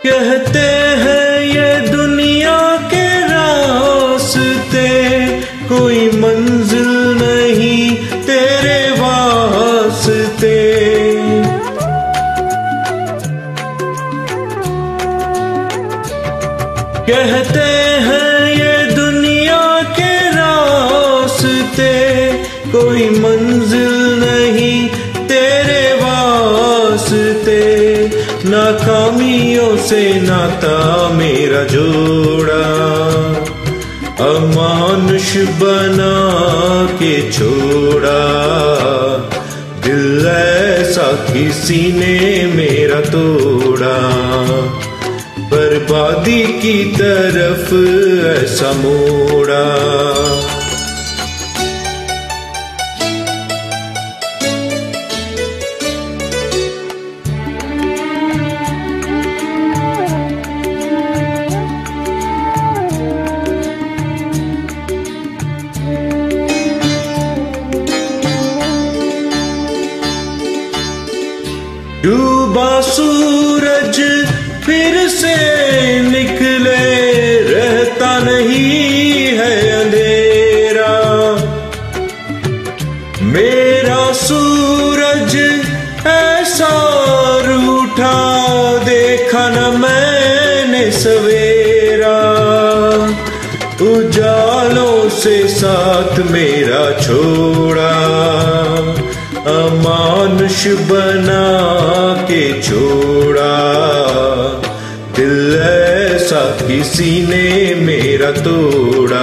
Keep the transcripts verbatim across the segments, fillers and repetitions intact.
कहते हैं ये दुनिया के रास्ते, कोई मंजिल नहीं तेरे वास्ते। कहते हैं ये दुनिया के रास्ते, कोई मंजिल नहीं तेरे वास्ते। नाकामियों से नाता मेरा जोड़ा, अमानुष बना के छोड़ा। दिल ऐसा किसी ने मेरा तोड़ा, बर्बादी की तरफ ऐसा मोड़ा। डूबा सूरज फिर से निकले, रहता नहीं है अंधेरा। मेरा सूरज ऐसा रूठा, देखा न मैंने सवेरा। उजालों से साथ मेरा छोड़ा, अमानुष बना के छोड़ा। दिल ऐसा किसी ने मेरा तोड़ा,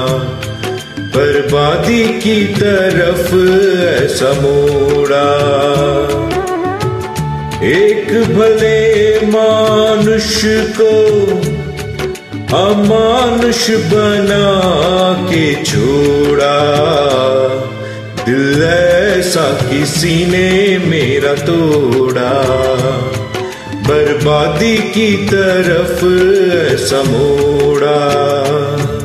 बर्बादी की तरफ ऐसा मोड़ा। एक भले मानुष को अमानुष बना के छोड़ा। दिल ऐसा किसी ने मेरा तोड़ा, बर्बादी की तरफ ऐसा मोड़ा।